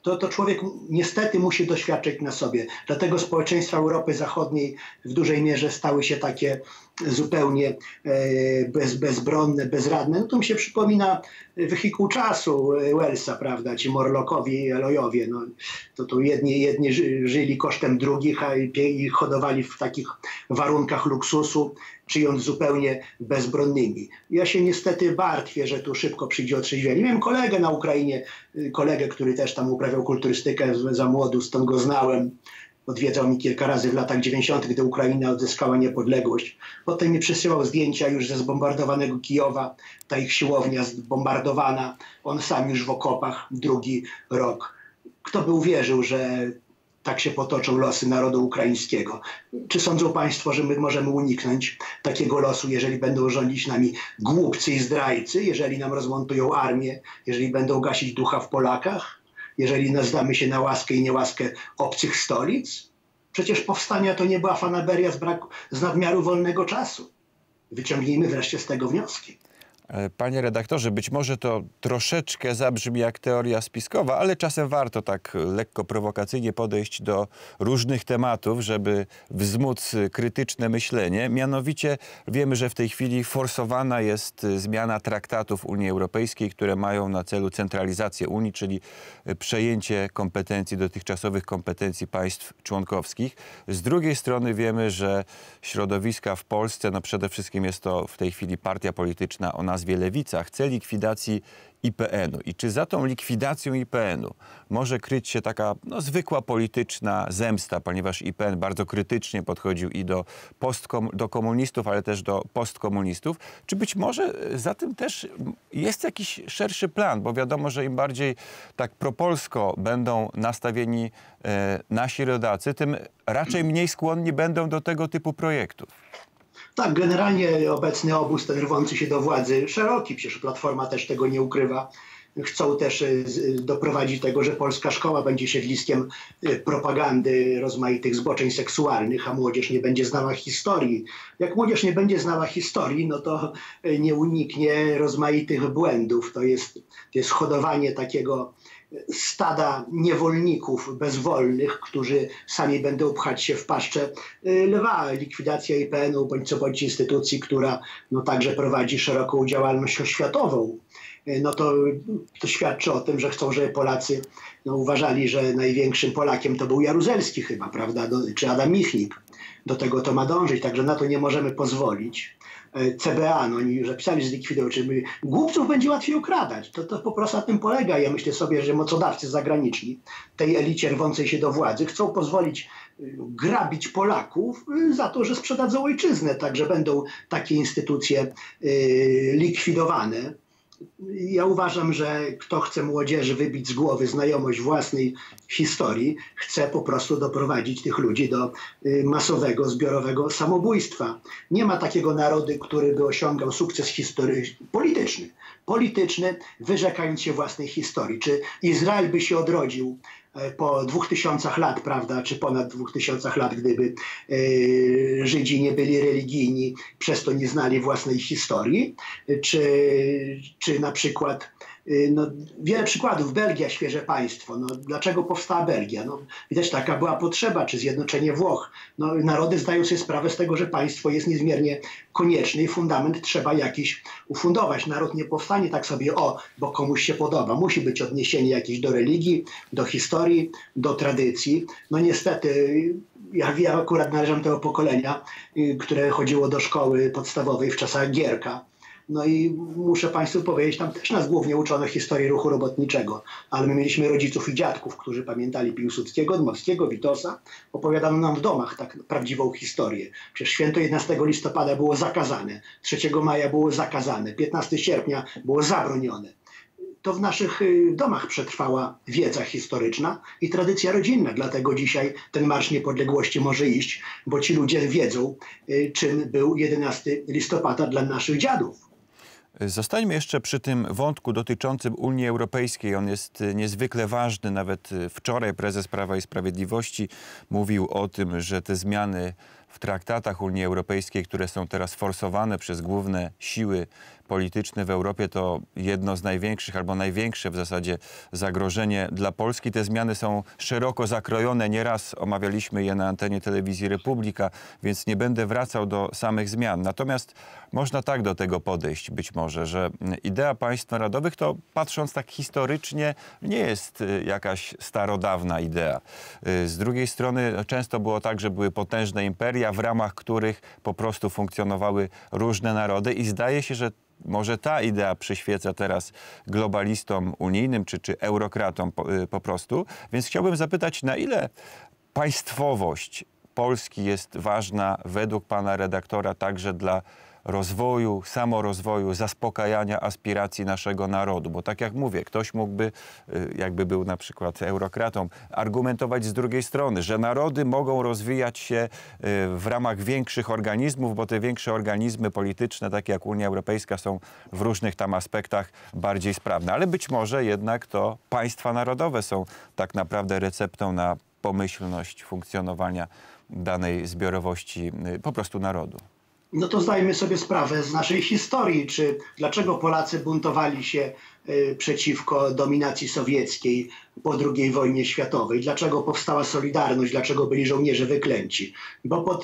to, to człowiek niestety musi doświadczyć na sobie. Dlatego społeczeństwa Europy Zachodniej w dużej mierze stały się takie zupełnie e, bez, bezbronne, bezradne. No to mi się przypomina wehikuł czasu Wellsa, prawda, ci Morlockowie i Eloyowie. No, to, to jedni, jedni żyli kosztem drugich, a i, i hodowali w takich warunkach luksusu, czyjąc zupełnie bezbronnymi. Ja się niestety martwię, że tu szybko przyjdzie otrzeźwienie. Miałem kolegę na Ukrainie, kolegę, który też tam uprawiał kulturystykę za młodu, stąd go znałem. Odwiedzał mi kilka razy w latach dziewięćdziesiątych, gdy Ukraina odzyskała niepodległość. Potem mi przysyłał zdjęcia już ze zbombardowanego Kijowa, ta ich siłownia zbombardowana, on sam już w okopach drugi rok. Kto by uwierzył, że tak się potoczą losy narodu ukraińskiego? Czy sądzą państwo, że my możemy uniknąć takiego losu, jeżeli będą rządzić nami głupcy i zdrajcy, jeżeli nam rozmontują armię, jeżeli będą gasić ducha w Polakach? Jeżeli zdamy się na łaskę i niełaskę obcych stolic? Przecież powstania to nie była fanaberia z, braku, z nadmiaru wolnego czasu. Wyciągnijmy wreszcie z tego wnioski. Panie redaktorze, być może to troszeczkę zabrzmi jak teoria spiskowa, ale czasem warto tak lekko prowokacyjnie podejść do różnych tematów, żeby wzmóc krytyczne myślenie. Mianowicie wiemy, że w tej chwili forsowana jest zmiana traktatów Unii Europejskiej, które mają na celu centralizację Unii, czyli przejęcie kompetencji, dotychczasowych kompetencji państw członkowskich. Z drugiej strony wiemy, że środowiska w Polsce, no przede wszystkim jest to w tej chwili partia polityczna o nazwie Lewica, chce likwidacji I P N u. I czy za tą likwidacją I P N u może kryć się taka no, zwykła polityczna zemsta, ponieważ I P N bardzo krytycznie podchodził i do, postkom, do komunistów, ale też do postkomunistów. Czy być może za tym też jest jakiś szerszy plan? Bo wiadomo, że im bardziej tak propolsko będą nastawieni e, nasi rodacy, tym raczej mniej skłonni będą do tego typu projektów. Tak, generalnie obecny obóz, ten rwący się do władzy, szeroki, przecież Platforma też tego nie ukrywa, chcą też doprowadzić do tego, że polska szkoła będzie siedliskiem propagandy rozmaitych zboczeń seksualnych, a młodzież nie będzie znała historii. Jak młodzież nie będzie znała historii, no to nie uniknie rozmaitych błędów. To jest, to jest hodowanie takiego stada niewolników bezwolnych, którzy sami będą pchać się w paszczę lwa. Likwidacja I P N u bądź co bądź instytucji, która no, także prowadzi szeroką działalność oświatową, no to, to świadczy o tym, że chcą, żeby Polacy no, uważali, że największym Polakiem to był Jaruzelski chyba, prawda, do, czy Adam Michnik. Do tego to ma dążyć, także na to nie możemy pozwolić. C B A, no oni już zapisali zlikwidować, czyli głupców będzie łatwiej okradać. To, to po prostu na tym polega. Ja myślę sobie, że mocodawcy zagraniczni tej elicie rwącej się do władzy chcą pozwolić grabić Polaków za to, że sprzedadzą ojczyznę. Także będą takie instytucje y, likwidowane. Ja uważam, że kto chce młodzieży wybić z głowy znajomość własnej historii, chce po prostu doprowadzić tych ludzi do masowego, zbiorowego samobójstwa. Nie ma takiego narodu, który by osiągał sukces historyczny, polityczny. Polityczny, wyrzekając się własnej historii. Czy Izrael by się odrodził po dwóch tysiącach lat, prawda, czy ponad dwóch tysiącach lat, gdyby e, Żydzi nie byli religijni, przez to nie znali własnej historii, czy, czy na przykład, e, no, wiele przykładów, Belgia, świeże państwo, no, dlaczego powstała Belgia? No, widać, taka była potrzeba, czy zjednoczenie Włoch. No, narody zdają sobie sprawę z tego, że państwo jest niezmiernie konieczne i fundament trzeba jakiś ufundować. Naród nie powstanie tak sobie, o, bo komuś się podoba. Musi być odniesienie jakieś do religii, do historii, do tradycji. No niestety, ja, ja akurat należę do tego pokolenia, które chodziło do szkoły podstawowej w czasach Gierka. No i muszę państwu powiedzieć, tam też nas głównie uczono historii ruchu robotniczego, ale my mieliśmy rodziców i dziadków, którzy pamiętali Piłsudskiego, Dmowskiego, Witosa. Opowiadano nam w domach tak prawdziwą historię. Przecież święto jedenastego listopada było zakazane, trzeciego maja było zakazane, piętnastego sierpnia było zabronione. To w naszych domach przetrwała wiedza historyczna i tradycja rodzinna. Dlatego dzisiaj ten Marsz Niepodległości może iść, bo ci ludzie wiedzą, czym był jedenastego listopada dla naszych dziadów. Zostańmy jeszcze przy tym wątku dotyczącym Unii Europejskiej. On jest niezwykle ważny. Nawet wczoraj prezes Prawa i Sprawiedliwości mówił o tym, że te zmiany w traktatach Unii Europejskiej, które są teraz forsowane przez główne siły polityczne w Europie, to jedno z największych albo największe w zasadzie zagrożenie dla Polski. Te zmiany są szeroko zakrojone. Nieraz omawialiśmy je na antenie telewizji Republika, więc nie będę wracał do samych zmian. Natomiast można tak do tego podejść być może, że idea państw narodowych to, patrząc tak historycznie, nie jest jakaś starodawna idea. Z drugiej strony często było tak, że były potężne imperia, w ramach których po prostu funkcjonowały różne narody i zdaje się, że może ta idea przyświeca teraz globalistom unijnym czy, czy eurokratom po, po prostu. Więc chciałbym zapytać, na ile państwowość Polski jest ważna według pana redaktora także dla rozwoju, samorozwoju, zaspokajania aspiracji naszego narodu. Bo tak jak mówię, ktoś mógłby, jakby był na przykład eurokratą, argumentować z drugiej strony, że narody mogą rozwijać się w ramach większych organizmów, bo te większe organizmy polityczne, takie jak Unia Europejska, są w różnych tam aspektach bardziej sprawne. Ale być może jednak to państwa narodowe są tak naprawdę receptą na pomyślność funkcjonowania danej zbiorowości po prostu narodu. No to zdajmy sobie sprawę z naszej historii, czy dlaczego Polacy buntowali się y, przeciwko dominacji sowieckiej po drugiej wojnie światowej. Dlaczego powstała Solidarność, dlaczego byli żołnierze wyklęci. Bo pod y,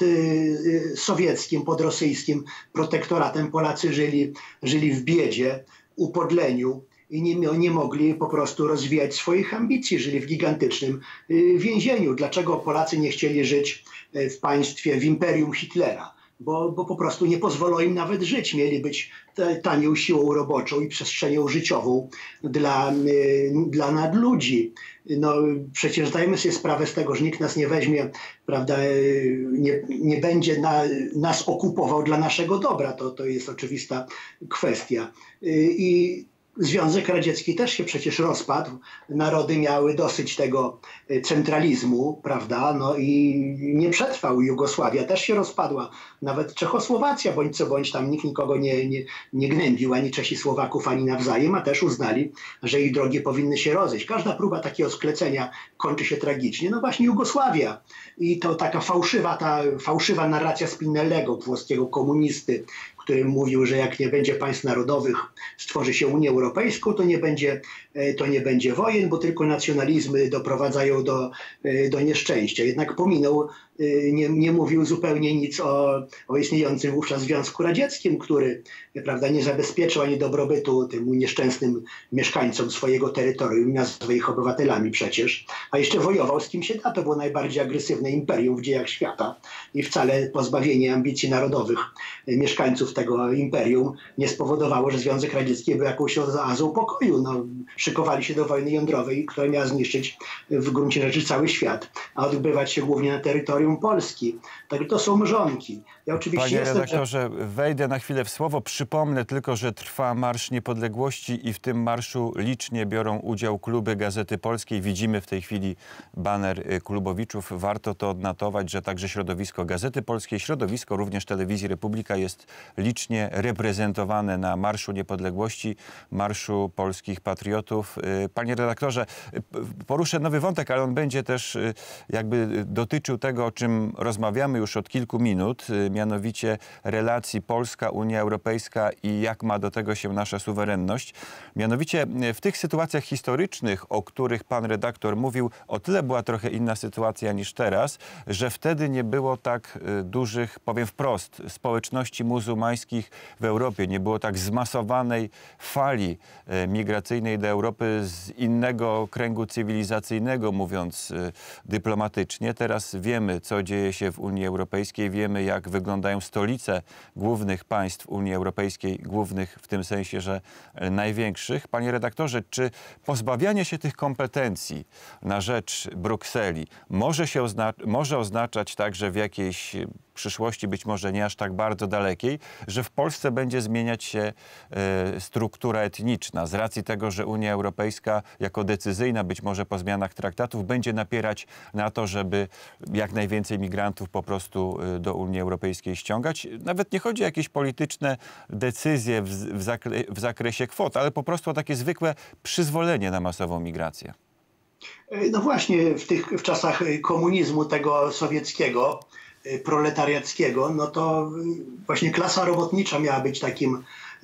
y, sowieckim, pod rosyjskim protektoratem Polacy żyli, żyli w biedzie, upodleniu i nie, nie mogli po prostu rozwijać swoich ambicji. Żyli w gigantycznym y, więzieniu. Dlaczego Polacy nie chcieli żyć y, w państwie, w imperium Hitlera? Bo, bo po prostu nie pozwolą im nawet żyć. Mieli być tanią siłą roboczą i przestrzenią życiową dla, y, dla nadludzi. No, przecież zdajemy sobie sprawę z tego, że nikt nas nie weźmie, prawda, nie, nie będzie na, nas okupował dla naszego dobra. To, to jest oczywista kwestia. Y, i Związek Radziecki też się przecież rozpadł. Narody miały dosyć tego centralizmu, prawda? No i nie przetrwał. Jugosławia też się rozpadła. Nawet Czechosłowacja, bądź co bądź, tam nikt nikogo nie, nie, nie gnębił, ani Czesi Słowaków, ani nawzajem, a też uznali, że ich drogi powinny się rozejść. Każda próba takiego sklecenia kończy się tragicznie. No właśnie Jugosławia. I to taka fałszywa, ta fałszywa narracja Spinellego, włoskiego komunisty, który mówił, że jak nie będzie państw narodowych, stworzy się Unię Europejską, to nie będzie, to nie będzie wojen, bo tylko nacjonalizmy doprowadzają do, do nieszczęścia. Jednak pominął, nie, nie mówił zupełnie nic o, o istniejącym wówczas Związku Radzieckim, który, prawda, nie zabezpieczył ani dobrobytu tym nieszczęsnym mieszkańcom swojego terytorium, nazwał ich obywatelami przecież, a jeszcze wojował z kim się da. To było najbardziej agresywne imperium w dziejach świata i wcale pozbawienie ambicji narodowych mieszkańców tego imperium nie spowodowało, że Związek Radziecki był jakąś oazą pokoju. No, szykowali się do wojny jądrowej, która miała zniszczyć w gruncie rzeczy cały świat, a odbywać się głównie na terytorium Polski. Tak, to są mrzonki. Ja oczywiście Panie jestem, redaktorze, że... wejdę na chwilę w słowo. Przypomnę tylko, że trwa Marsz Niepodległości i w tym marszu licznie biorą udział kluby Gazety Polskiej. Widzimy w tej chwili baner klubowiczów. Warto to odnotować, że także środowisko Gazety Polskiej, środowisko również Telewizji Republika jest licznie reprezentowane na Marszu Niepodległości, Marszu Polskich Patriotów. Panie redaktorze, poruszę nowy wątek, ale on będzie też jakby dotyczył tego, o czym rozmawiamy już od kilku minut, mianowicie relacji Polska-Unia Europejska i jak ma do tego się nasza suwerenność. Mianowicie w tych sytuacjach historycznych, o których pan redaktor mówił, o tyle była trochę inna sytuacja niż teraz, że wtedy nie było tak dużych, powiem wprost, społeczności muzułmańskich w Europie. Nie było tak zmasowanej fali migracyjnej do Europy z innego kręgu cywilizacyjnego, mówiąc dyplomatycznie. Teraz wiemy, co dzieje się w Unii Europejskiej, wiemy, jak wyglądają stolice głównych państw Unii Europejskiej, głównych w tym sensie, że największych. Panie redaktorze, czy pozbawianie się tych kompetencji na rzecz Brukseli może, się ozna może oznaczać także w jakiejś przyszłości, być może nie aż tak bardzo dalekiej, że w Polsce będzie zmieniać się e, struktura etniczna z racji tego, że Unia Europejska jako decyzyjna, być może po zmianach traktatów, będzie napierać na to, żeby jak najwięcej migrantów po prostu e, do Unii Europejskiej ściągać. Nawet nie chodzi o jakieś polityczne decyzje w, w, zakre w zakresie kwot, ale po prostu o takie zwykłe przyzwolenie na masową migrację. No właśnie, w tych w czasach komunizmu tego sowieckiego proletariackiego, no to właśnie klasa robotnicza miała być takim,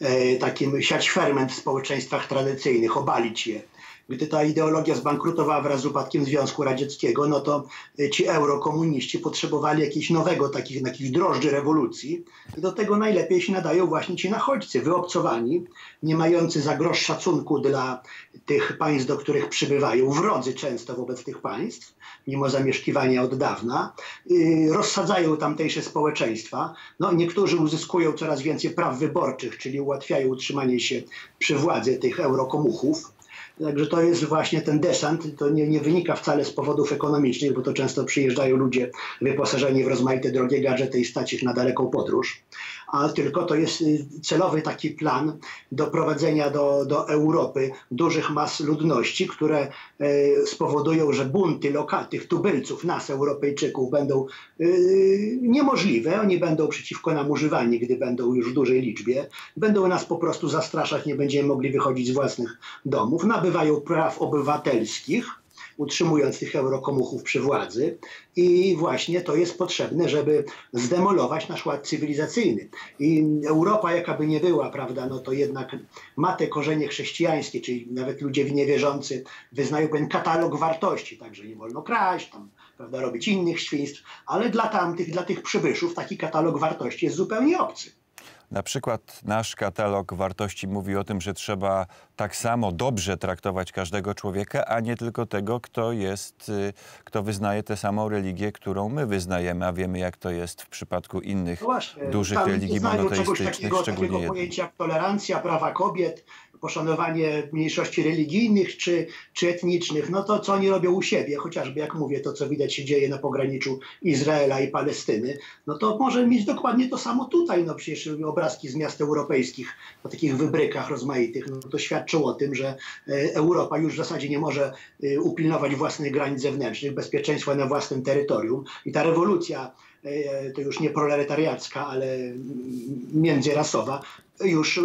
takim siać ferment w społeczeństwach tradycyjnych, obalić je. Gdy ta ideologia zbankrutowała wraz z upadkiem Związku Radzieckiego, no to ci eurokomuniści potrzebowali jakiegoś nowego, takich, takich drożdży rewolucji. I do tego najlepiej się nadają właśnie ci nachodźcy, wyobcowani, nie mający za grosz szacunku dla tych państw, do których przybywają, wrodzy często wobec tych państw, mimo zamieszkiwania od dawna, yy, rozsadzają tamtejsze społeczeństwa. No, niektórzy uzyskują coraz więcej praw wyborczych, czyli ułatwiają utrzymanie się przy władzy tych eurokomuchów. Także to jest właśnie ten desant, to nie, nie wynika wcale z powodów ekonomicznych, bo to często przyjeżdżają ludzie wyposażeni w rozmaite drogie gadżety i stać ich na daleką podróż, a tylko to jest celowy taki plan doprowadzenia do, do Europy dużych mas ludności, które e, spowodują, że bunty loka, tych tubylców, nas Europejczyków będą e, niemożliwe. Oni będą przeciwko nam używani, gdy będą już w dużej liczbie. Będą nas po prostu zastraszać, nie będziemy mogli wychodzić z własnych domów. Nabywają praw obywatelskich, utrzymując tych eurokomuchów przy władzy, i właśnie to jest potrzebne, żeby zdemolować nasz ład cywilizacyjny. I Europa, jaka by nie była, prawda, no to jednak ma te korzenie chrześcijańskie, czyli nawet ludzie niewierzący wyznają pewien katalog wartości, także nie wolno kraść, tam, prawda, robić innych świństw, ale dla tamtych, dla tych przybyszów taki katalog wartości jest zupełnie obcy. Na przykład nasz katalog wartości mówi o tym, że trzeba tak samo dobrze traktować każdego człowieka, a nie tylko tego, kto jest, kto wyznaje tę samą religię, którą my wyznajemy, a wiemy, jak to jest w przypadku innych no właśnie, dużych religii monoteistycznych, takiego, szczególnie takiego pojęcia jak tolerancja, prawa kobiet, poszanowanie mniejszości religijnych czy, czy etnicznych, no to co oni robią u siebie, chociażby jak mówię, to co widać się dzieje na pograniczu Izraela i Palestyny, no to może mieć dokładnie to samo tutaj, no przecież obrazki z miast europejskich o takich wybrykach rozmaitych, no to świadczą o tym, że Europa już w zasadzie nie może upilnować własnych granic zewnętrznych, bezpieczeństwa na własnym terytorium i ta rewolucja, to już nie proletariacka, ale międzyrasowa, już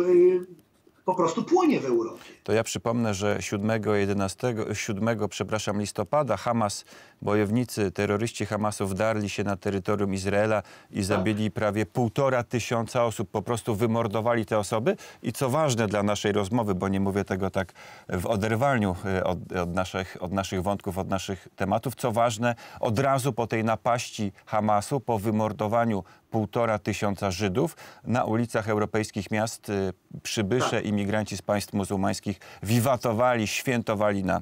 po prostu płonie w Europie. To ja przypomnę, że siódmego, jedenastego, siódmego przepraszam, listopada Hamas, bojownicy, terroryści Hamasu wdarli się na terytorium Izraela i zabili prawie półtora tysiąca osób. Po prostu wymordowali te osoby i co ważne dla naszej rozmowy, bo nie mówię tego tak w oderwaniu od, od, naszych, od naszych wątków, od naszych tematów, co ważne, od razu po tej napaści Hamasu, po wymordowaniu półtora tysiąca Żydów na ulicach europejskich miast przybysze, imigranci z państw muzułmańskich wiwatowali, świętowali na,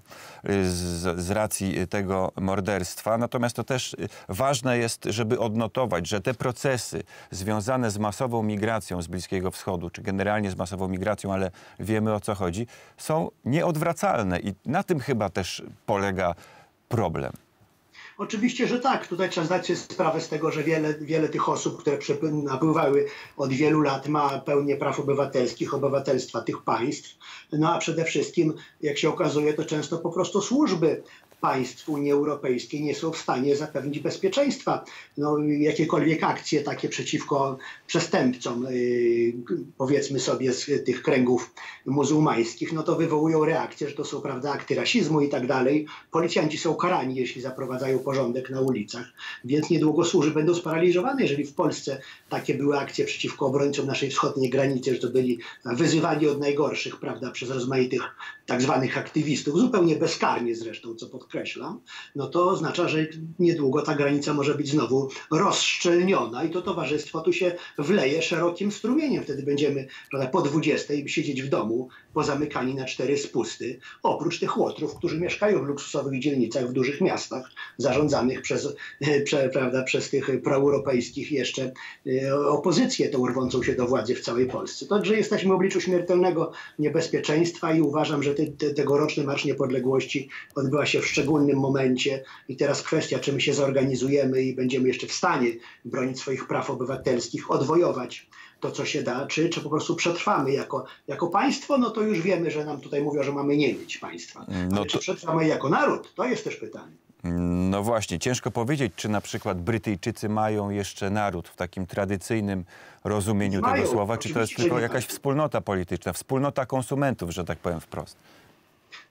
z, z racji tego morderstwa. Natomiast to też ważne jest, żeby odnotować, że te procesy związane z masową migracją z Bliskiego Wschodu, czy generalnie z masową migracją, ale wiemy, o co chodzi, są nieodwracalne i na tym chyba też polega problem. Oczywiście, że tak. Tutaj trzeba zdać sobie sprawę z tego, że wiele, wiele tych osób, które napływały od wielu lat, ma pełnię praw obywatelskich, obywatelstwa tych państw. No a przede wszystkim, jak się okazuje, to często po prostu służby państw Unii Europejskiej nie są w stanie zapewnić bezpieczeństwa. No, jakiekolwiek akcje takie przeciwko przestępcom, yy, powiedzmy sobie z tych kręgów muzułmańskich, no to wywołują reakcję, że to są, prawda, akty rasizmu i tak dalej. Policjanci są karani, jeśli zaprowadzają porządek na ulicach, więc niedługo służby będą sparaliżowane. Jeżeli w Polsce takie były akcje przeciwko obrońcom naszej wschodniej granicy, że to byli wyzywani od najgorszych, prawda, przez rozmaitych tak zwanych aktywistów, zupełnie bezkarnie zresztą, co podkreślam, no to oznacza, że niedługo ta granica może być znowu rozszczelniona i to towarzystwo tu się wleje szerokim strumieniem. Wtedy będziemy, prawda, po dwudziestej siedzieć w domu, pozamykani na cztery spusty, oprócz tych łotrów, którzy mieszkają w luksusowych dzielnicach w dużych miastach, zarządzanych przez, prze, prawda, przez tych proeuropejskich jeszcze opozycję tą rwącą się do władzy w całej Polsce. Także jesteśmy w obliczu śmiertelnego niebezpieczeństwa i uważam, że te, te, tegoroczny Marsz Niepodległości odbywa się w szczególnym momencie i teraz kwestia, czy my się zorganizujemy i będziemy jeszcze w stanie bronić swoich praw obywatelskich, odwojować to, co się da, czy, czy po prostu przetrwamy jako, jako państwo, no to już wiemy, że nam tutaj mówią, że mamy nie mieć państwa. No to... Czy przetrwamy jako naród? To jest też pytanie. No właśnie, ciężko powiedzieć, czy na przykład Brytyjczycy mają jeszcze naród w takim tradycyjnym rozumieniu mają, tego słowa, czy to jest tylko jakaś wspólnota polityczna, wspólnota konsumentów, że tak powiem wprost.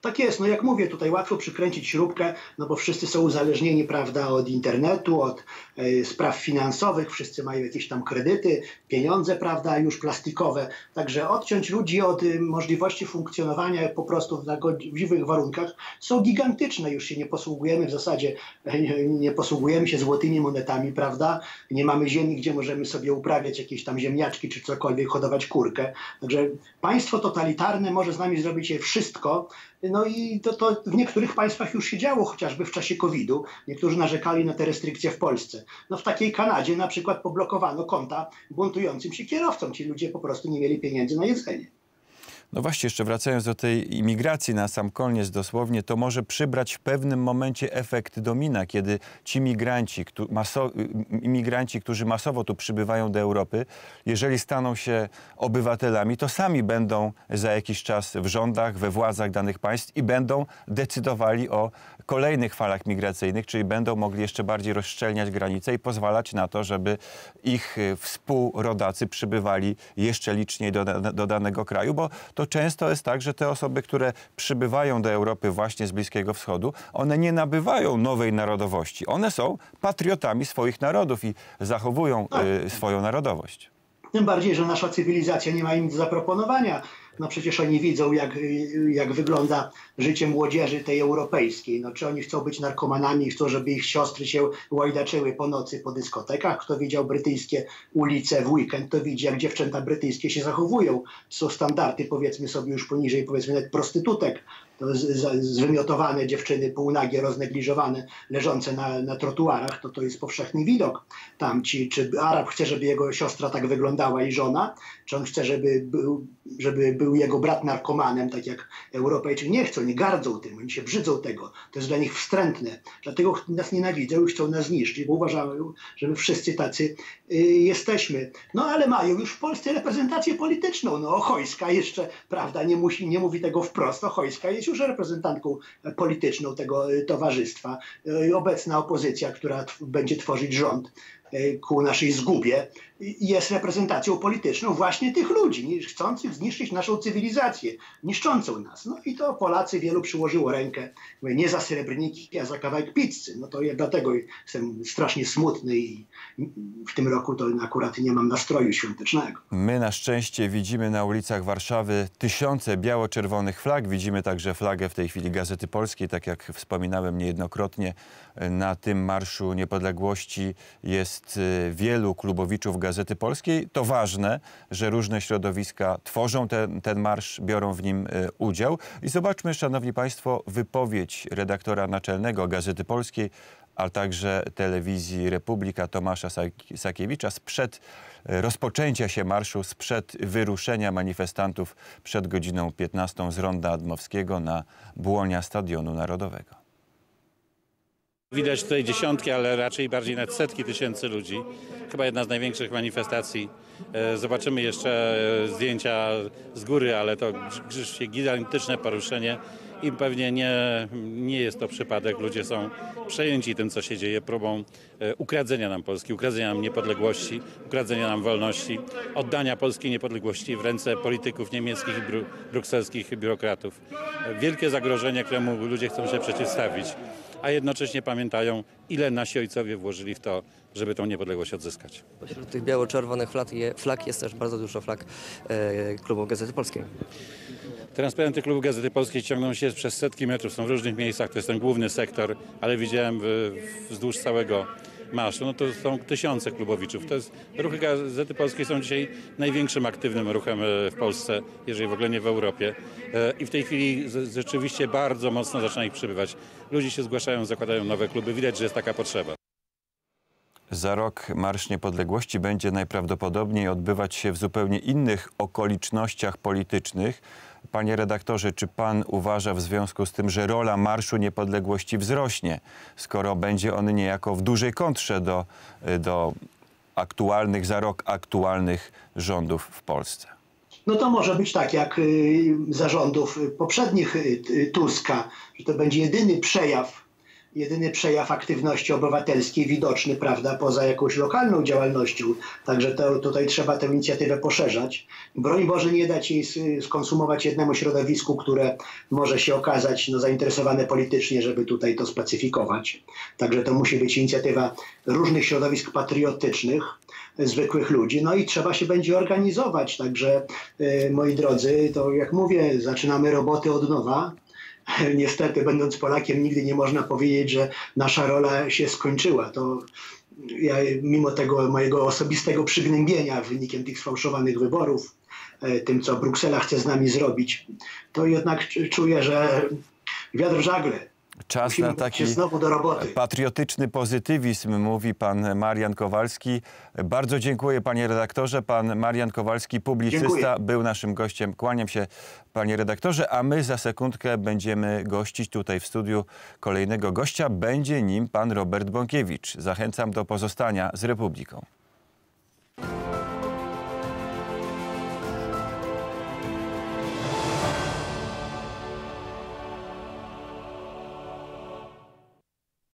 Tak jest, no jak mówię, tutaj łatwo przykręcić śrubkę, no bo wszyscy są uzależnieni, prawda, od internetu, od y, spraw finansowych, wszyscy mają jakieś tam kredyty, pieniądze, prawda, już plastikowe. Także odciąć ludzi od y, możliwości funkcjonowania po prostu w godziwych warunkach są gigantyczne. Już się nie posługujemy w zasadzie, y, nie posługujemy się złotymi monetami, prawda. Nie mamy ziemi, gdzie możemy sobie uprawiać jakieś tam ziemniaczki czy cokolwiek, hodować kurkę. Także państwo totalitarne może z nami zrobić je wszystko. No i to, to w niektórych państwach już się działo, chociażby w czasie kowida. Niektórzy narzekali na te restrykcje w Polsce. No w takiej Kanadzie na przykład poblokowano konta buntującym się kierowcom. Ci ludzie po prostu nie mieli pieniędzy na jedzenie. No właśnie, jeszcze wracając do tej imigracji na sam koniec dosłownie, to może przybrać w pewnym momencie efekt domina, kiedy ci migranci, którzy maso, imigranci, którzy masowo tu przybywają do Europy, jeżeli staną się obywatelami, to sami będą za jakiś czas w rządach, we władzach danych państw i będą decydowali o kolejnych falach migracyjnych, czyli będą mogli jeszcze bardziej rozszczelniać granice i pozwalać na to, żeby ich współrodacy przybywali jeszcze liczniej do, do danego kraju, bo to często jest tak, że te osoby, które przybywają do Europy właśnie z Bliskiego Wschodu, one nie nabywają nowej narodowości. One są patriotami swoich narodów i zachowują y, swoją narodowość. Tym bardziej, że nasza cywilizacja nie ma im nic do zaproponowania. No przecież oni widzą, jak, jak wygląda życie młodzieży tej europejskiej. No, czy oni chcą być narkomanami, chcą, żeby ich siostry się łajdaczyły po nocy po dyskotekach. Kto widział brytyjskie ulice w weekend, to widzi, jak dziewczęta brytyjskie się zachowują. Są standardy, powiedzmy sobie, już poniżej, powiedzmy, nawet prostytutek. To z, z, zwymiotowane dziewczyny półnagie, roznegliżowane, leżące na, na trotuarach, to to jest powszechny widok. Tam ci, czy Arab chce, żeby jego siostra tak wyglądała i żona, czy on chce, żeby był, żeby był jego brat narkomanem, tak jak Europejczycy. Nie chcą, nie gardzą tym, oni się brzydzą tego. To jest dla nich wstrętne. Dlatego nas nienawidzą i chcą nas zniszczyć, bo uważają, że my wszyscy tacy y, jesteśmy. No ale mają już w Polsce reprezentację polityczną. No Ochojska jeszcze, prawda, nie, musi, nie mówi tego wprost. Ochojska jest już reprezentantką polityczną tego towarzystwa. Obecna opozycja, która będzie tworzyć rząd ku naszej zgubie, jest reprezentacją polityczną właśnie tych ludzi, chcących zniszczyć naszą cywilizację, niszczącą nas. No i to Polacy wielu przyłożyło rękę, nie za srebrniki, a za kawałek pizzy. No to ja dlatego jestem strasznie smutny i w tym roku to akurat nie mam nastroju świątecznego. My na szczęście widzimy na ulicach Warszawy tysiące biało-czerwonych flag. Widzimy także flagę w tej chwili Gazety Polskiej. Tak jak wspominałem niejednokrotnie, na tym Marszu Niepodległości jest wielu klubowiczów Gazety Polskiej. To ważne, że różne środowiska tworzą ten, ten marsz, biorą w nim udział. I zobaczmy, szanowni państwo, wypowiedź redaktora naczelnego Gazety Polskiej, a także telewizji Republika Tomasza Sakiewicza sprzed rozpoczęcia się marszu, sprzed wyruszenia manifestantów przed godziną piętnastą z Ronda Admowskiego na błonia Stadionu Narodowego. Widać tutaj dziesiątki, ale raczej bardziej nawet setki tysięcy ludzi. Chyba jedna z największych manifestacji. Zobaczymy jeszcze zdjęcia z góry, ale to rzeczywiście gigantyczne poruszenie i pewnie nie, nie jest to przypadek. Ludzie są przejęci tym, co się dzieje, próbą ukradzenia nam Polski, ukradzenia nam niepodległości, ukradzenia nam wolności, oddania polskiej niepodległości w ręce polityków niemieckich i bru, brukselskich biurokratów. Wielkie zagrożenie, któremu ludzie chcą się przeciwstawić, a jednocześnie pamiętają, ile nasi ojcowie włożyli w to, żeby tą niepodległość odzyskać. Pośród tych biało-czerwonych flag jest też bardzo dużo flag e, Klubu Gazety Polskiej. Transparenty Klubu Gazety Polskiej ciągną się przez setki metrów, są w różnych miejscach, to jest ten główny sektor, ale widziałem w, wzdłuż całego marszu, no to są tysiące klubowiczów. To jest, ruchy Gazety Polskiej są dzisiaj największym aktywnym ruchem w Polsce, jeżeli w ogóle nie w Europie. I w tej chwili rzeczywiście bardzo mocno zaczyna ich przybywać. Ludzie się zgłaszają, zakładają nowe kluby. Widać, że jest taka potrzeba. Za rok Marsz Niepodległości będzie najprawdopodobniej odbywać się w zupełnie innych okolicznościach politycznych. Panie redaktorze, czy pan uważa w związku z tym, że rola Marszu Niepodległości wzrośnie, skoro będzie on niejako w dużej kontrze do, do aktualnych, za rok aktualnych rządów w Polsce? No to może być tak jak zarządów poprzednich Tuska, że to będzie jedyny przejaw jedyny przejaw aktywności obywatelskiej widoczny, prawda, poza jakąś lokalną działalnością. Także to, tutaj trzeba tę inicjatywę poszerzać. Broń Boże, nie dać jej skonsumować jednemu środowisku, które może się okazać no, zainteresowane politycznie, żeby tutaj to spacyfikować. Także to musi być inicjatywa różnych środowisk patriotycznych, zwykłych ludzi, no i trzeba się będzie organizować. Także, yy, moi drodzy, to jak mówię, zaczynamy roboty od nowa. Niestety, będąc Polakiem, nigdy nie można powiedzieć, że nasza rola się skończyła. To ja, mimo tego mojego osobistego przygnębienia wynikiem tych sfałszowanych wyborów, tym, co Bruksela chce z nami zrobić, to jednak czuję, że wiatr w żagle. Czas Musimy na taki znowu do roboty. patriotyczny pozytywizm, mówi pan Marian Kowalski. Bardzo dziękuję, panie redaktorze. Pan Marian Kowalski, publicysta, Dziękuję. był naszym gościem. Kłaniam się, panie redaktorze, a my za sekundkę będziemy gościć tutaj w studiu kolejnego gościa. Będzie nim pan Robert Bąkiewicz. Zachęcam do pozostania z Republiką.